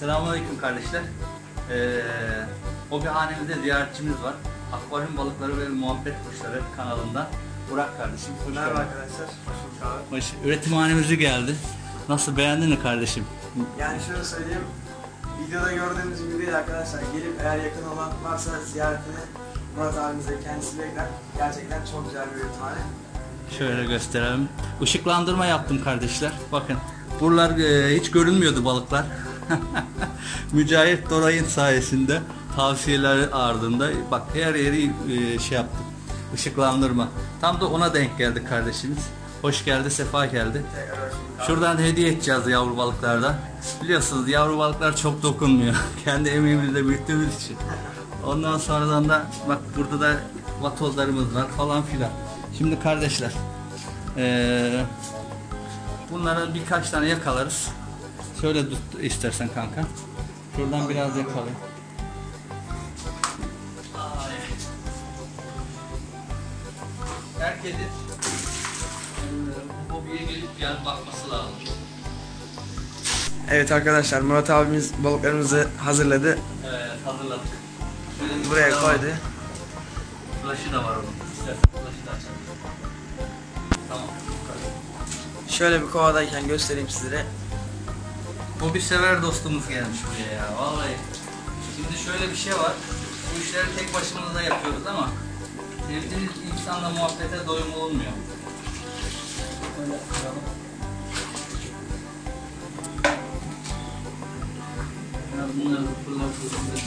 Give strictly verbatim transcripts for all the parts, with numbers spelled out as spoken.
Selamünaleyküm kardeşler. Ee, Hobihanemizde ziyaretçimiz var. Akvaryum Balıkları ve Muhabbet Kuşları kanalından Burak kardeşim. Hoş Merhaba arkadaşlar. Hoş bulduk abi. Üretimhanemize geldi. Nasıl, beğendin mi kardeşim? Yani şöyle söyleyeyim. Videoda gördüğünüz gibi değil arkadaşlar. Gelip eğer yakın olan varsa ziyaretini Murat abimize kendisi bekler. Gerçekten çok güzel bir üretime. Şöyle gösterelim. Işıklandırma yaptım kardeşler. Bakın. Buralar e, hiç görünmüyordu balıklar. Mücahit Doray'ın sayesinde, tavsiyeleri ardında bak her yeri e, şey yaptım. Işıklandırma. Tam da ona denk geldi kardeşimiz. Hoş geldi, sefa geldi. Şuradan hediye edeceğiz yavru balıklardan. Biliyorsunuz yavru balıklar çok dokunmuyor. Kendi emeğimizle büyüttüğümüz için. Ondan sonradan da bak burada da vatozlarımız var falan filan. Şimdi kardeşler ee, bunlara birkaç tane yakalarız. Şöyle tut istersen kanka. Şuradan biraz yakalayayım. Herkesin bu hobiye gelip gel bakması lazım. Evet arkadaşlar, Murat abimiz balıklarımızı hazırladı. Evet, hazırladık. Şöyle buraya koydu. Flaşı da var onun. İstersen flaşı da açalım. Tamam. Şöyle bir kovadayken göstereyim sizlere. Hobi sever dostumuz gelmiş buraya ya, vallahi. Şimdi şöyle bir şey var. Bu işleri tek başımıza yapıyoruz ama sevdiğiniz insanla muhabbete doyum olmuyor. Böyle yapalım. Biraz bunları fırlatıyoruz.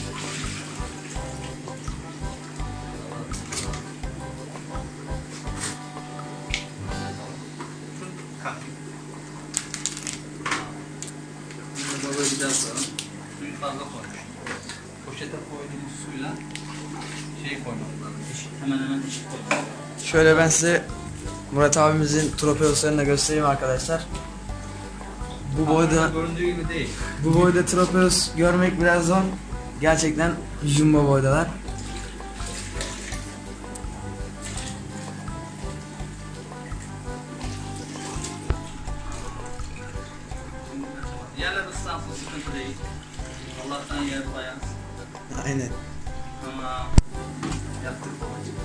Balığı bir daha sonra suyu fazla koymuş. Poşete koyduğumuz suyla şey koymamız lazım. Eşit, hemen hemen eşit koymamız. Şöyle ben size Murat abimizin tropeoslarını da göstereyim arkadaşlar. Bu boyda göründüğü gibi değil. Bu boyda tropeos görmek biraz zor. Gerçekten jumbo boydalar. Yerler ıslansın, sıkıntı değil. Allah'tan yer bayağı. Aynen. Ama yaptık babacığım.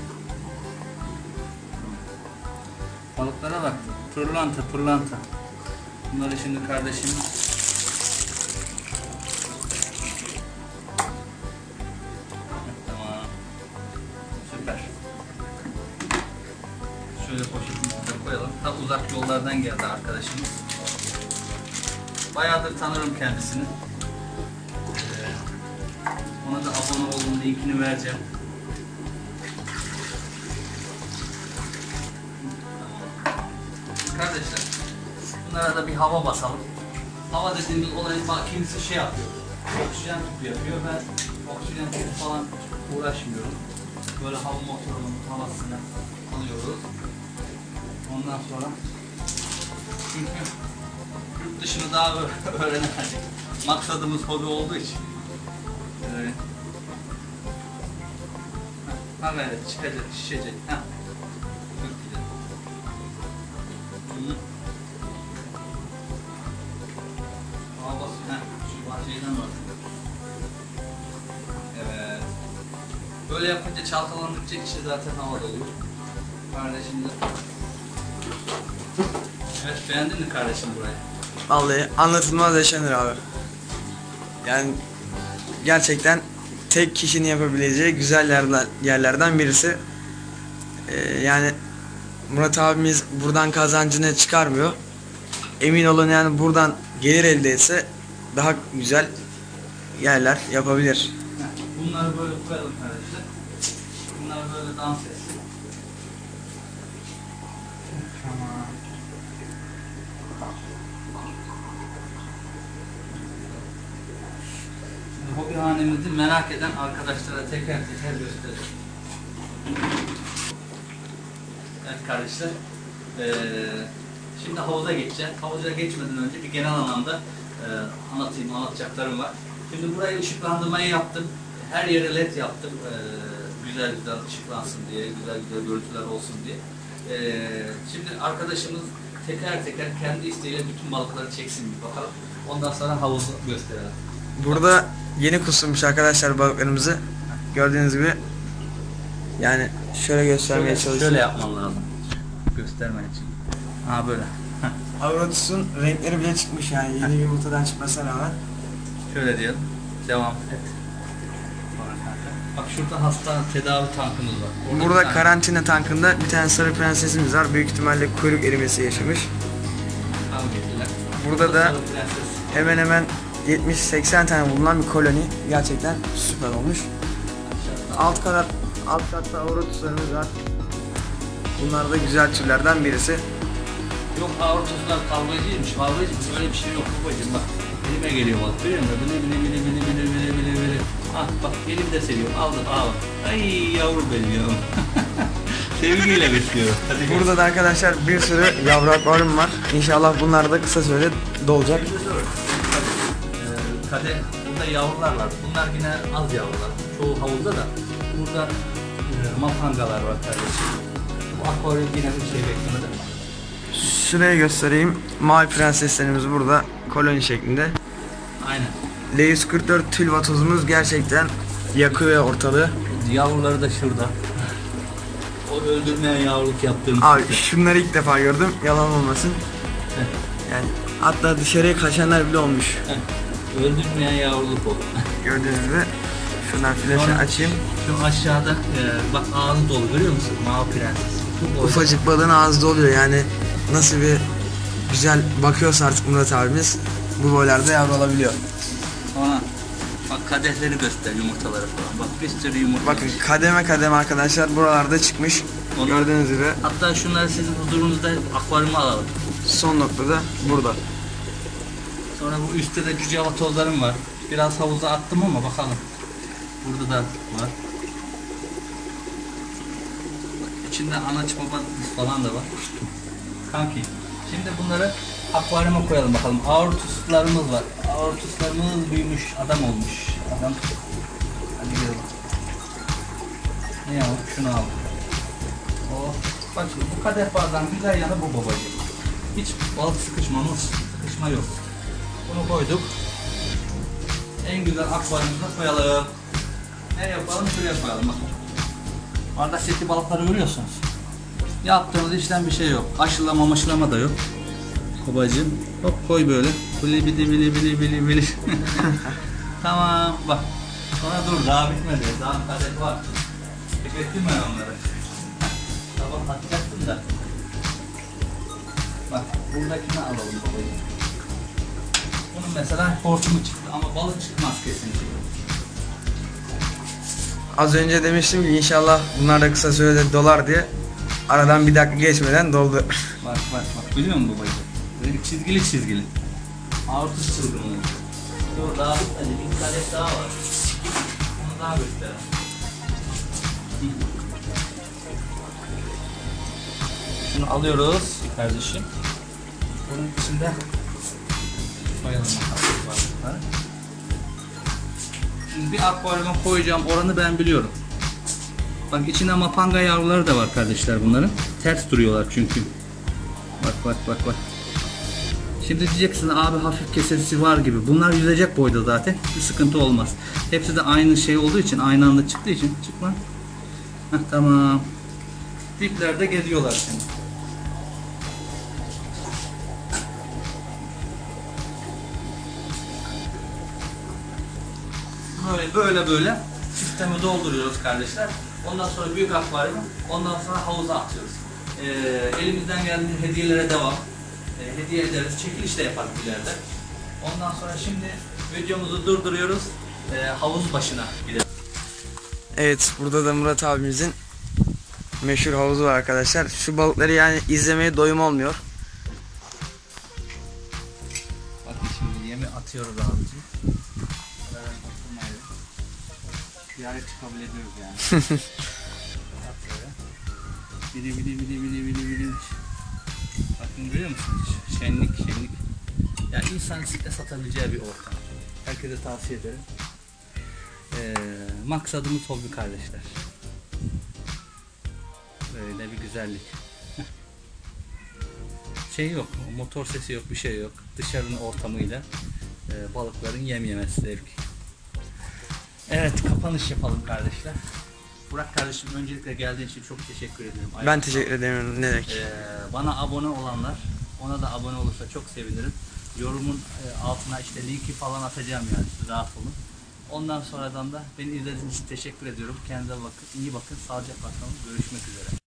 Balıklara bak. Pırlanta pırlanta. Bunları şimdi kardeşim tamam. Süper. Şöyle poşetimize koyalım. Ta uzak yollardan geldi arkadaşımız. Bayağıdır tanırım kendisini. Ee, ona da abone olun linkini vereceğim. Kardeşler, bunlara da bir hava basalım. Hava dediğimiz olayın bak kimisi şey yapıyor. Oksijen tüpü yapıyor. Ben oksijen tüpü falan uğraşmıyorum. Böyle hava motorunun havasını alıyoruz. Ondan sonra çünkü yurt dışını daha öğrenemedik. Maksadımız hobi olduğu için. Evet. Ha gayret, çıkacak, şişecek. Ha. Çok güzel. Hı. Hava basıyor. Ha. Şu bahçeden var. Evet. Böyle yapınca çalkalandıkça içi zaten havada oluyor. Kardeşim de. Evet, beğendin mi kardeşim burayı? Vallahi anlatılmaz yaşanır abi. Yani gerçekten tek kişinin yapabileceği güzel yerler, yerlerden birisi. Ee, yani Murat abimiz buradan kazancını çıkarmıyor. Emin olun yani buradan gelir elde etse daha güzel yerler yapabilir. Bunları böyle koyalım kardeşler. Bunlar böyle dans etsin. Tamam. Hobihanemizi merak eden arkadaşlara teker teker gösterelim. Evet kardeşler, ee, şimdi havuza geçeceğiz. Havuza geçmeden önce bir genel anlamda e, anlatayım, anlatacaklarım var. Şimdi burayı ışıklandırmayı yaptım. Her yere led yaptım. E, güzel güzel ışıklansın diye, güzel güzel görüntüler olsun diye. E, şimdi arkadaşımız teker teker kendi isteğiyle bütün balıkları çeksin bir bakalım. Ondan sonra havuzu gösterelim. Burada yeni kusturmuş arkadaşlar balıklarımızı. Gördüğünüz gibi. Yani şöyle göstermeye Şöyle, çalışıyorum. şöyle yapman lazım. Göstermen için. Ha böyle. Avrotus'un renkleri bile çıkmış yani yeni yumurtadan çıkmasına rağmen. Şöyle diyelim. Devam et. Bak şurada hasta tedavi tankımız var. Orada Burada tane... karantina tankında bir tane sarı prensesimiz var. Büyük ihtimalle kuyruk erimesi yaşamış. Tam geldiler. Burada da sarı prenses. hemen hemen yetmiş seksen tane bulunan bir koloni. Gerçekten süper olmuş. Alt kat alt katta avrotuslarımız var. Bunlar da güzel türlerden birisi. Yok avrotuslar kavgacıymış. Kavgacıymış. Öyle bir şey yok babacığım bak. Elime geliyor bak. Görüyor musun? Bile bile bile bile bile bile bile bile. Ah bak elim de seviyorum. Aldım. Aa bak. Ay yavrum benim yavrum. Sevgiyle besliyorum. Hadi gel. Burada da arkadaşlar bir sürü yavru akvaryum var. İnşallah bunlar da kısa sürede dolacak. Ee, Kade, burada yavrular var. Bunlar yine az yavrular. Çoğu havuzda da. Burada e, mapangalar var kardeşim. Bu akvaryum yine bir şey beklemedi. Şuraya göstereyim. Mavi prenseslerimiz burada koloni şeklinde. Aynen. L yüz kırk dört tülvatozumuz gerçekten yakıyor ortalığı. Yavruları da şurada. O öldürmeyen yavruluk yaptığımız. Abi şunları ilk defa gördüm. Yalan olmasın. Yani hatta dışarıya kaçanlar bile olmuş. Öldürmeyen yavruluk o. Gördüğünüz gibi. Şundan flaşı Sonra açayım. Şu aşağıda e, bak ağzı dolu görüyor musun? Mavi prenses. Çok Ufacık balığın ağzı doluyor yani. Nasıl bir güzel bakıyorsa artık Murat abimiz bu boylarda yavru alabiliyor. Sonra bak kadehleri göster yumurtaları falan. Bak bir sürü yumurta. Bakın kademe kademe arkadaşlar buralarda çıkmış. Onu, Gördüğünüz gibi. Hatta şunları sizin huzurunuzda akvaryuma alalım. Son noktada burada. Sonra bu üstte de cüce tozlarım var. Biraz havuza attım ama bakalım. Burada da var. İçinde anaç baba falan da var. Kanki. Şimdi bunları akvaryuma koyalım bakalım. Aortuslarımız var. Aortuslarımız büyümüş. Adam olmuş. Adam. Hadi gidelim. Ne yapalım? Şunu al. Oh. Bak şimdi bu kadeh bardağın güzel yanı bu babacığım. Hiç balık sıkışmamız, sıkışma yok. Bunu koyduk. En güzel akvaryumumuza koyalım. Ne yapalım? Şuraya koyalım bak. Orada seti balıkları görüyorsunuz. Yaptığımız işlem bir şey yok. Aşılama maşılama da yok. Babacığım. Hop koy böyle. Bili bili bili bili bili bili. Tamam bak. Sonra dur daha bitmedi. Daha kadeh var. Beklettim ben onları. Sabah atacaktım da. Bak buradakini alalım babacığım. Bunun mesela hortumu çıktı ama balık çıkmaz kesinlikle. Az önce demiştim ki inşallah bunlar da kısa sürede dolar diye. Aradan bir dakika geçmeden doldu. Bak bak bak biliyor musun babacığım? Böyle çizgili çizgili. Artış çizgili. Dur daha bitmedi. Bir kadeh daha var. Onu daha gösterelim. Şunu alıyoruz kardeşim. Bunun içinde koyalım bakalım. Şimdi bir akvaryuma koyacağım oranı ben biliyorum. Bak içinde mapanga yavruları da var kardeşler bunların. Ters duruyorlar çünkü. Bak bak bak bak. Şimdi diyeceksin abi hafif kesesi var gibi. Bunlar yüzecek boyda zaten. Bir sıkıntı olmaz. Hepsi de aynı şey olduğu için, aynı anda çıktığı için çıkma. Heh, tamam. Diplerde geziyorlar şimdi. Böyle böyle böyle sistemi dolduruyoruz kardeşler. Ondan sonra büyük akvaryum, ondan sonra havuza atıyoruz. Ee, elimizden geldiği hediyelere devam. Ee, hediye ederiz, çekiliş de yaparız ileride. Ondan sonra şimdi videomuzu durduruyoruz. Ee, havuz başına gidelim. Evet burada da Murat abimizin meşhur havuzu var arkadaşlar. Şu balıkları yani izlemeye doyum olmuyor. Bakın şimdi yemi atıyoruz abicim. Ziyaretçi kabul ediyoruz yani. At böyle. Bili bili bili bili bili bili. Bakın görüyor musunuz? Şenlik şenlik. Yani insan site satabileceği bir ortam. Herkese tavsiye ederim. Ee, maksadımız hobi kardeşler. Böyle bir güzellik. Şey yok, motor sesi yok, bir şey yok. Dışarının ortamıyla e, balıkların yem yemesi zevki. Evet, kapanış yapalım kardeşler. Burak kardeşim, öncelikle geldiğin için çok teşekkür ederim. Ben teşekkür ederim. Ne demek? Ee, bana abone olanlar, ona da abone olursa çok sevinirim. Yorumun e, altına işte linki falan atacağım yani, siz rahat olun. Ondan sonradan da beni izlediğiniz için teşekkür ediyorum. Kendinize bakın, iyi bakın, sağlıcakla kalın. Görüşmek üzere.